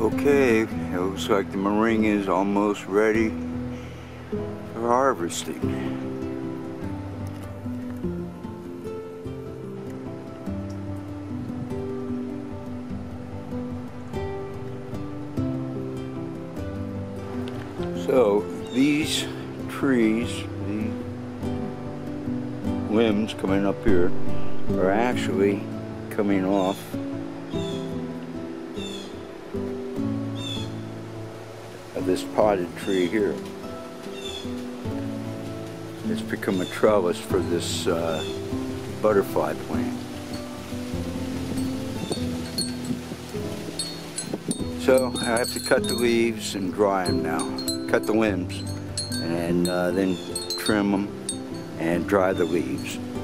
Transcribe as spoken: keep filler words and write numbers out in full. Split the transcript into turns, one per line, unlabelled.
Okay, it looks like the Moringa is almost ready for harvesting. So these trees, the limbs coming up here, are actually coming off of this potted tree here. It's become a trellis for this uh, butterfly plant. So I have to cut the leaves and dry them now. Cut the limbs and uh, then trim them and dry the leaves.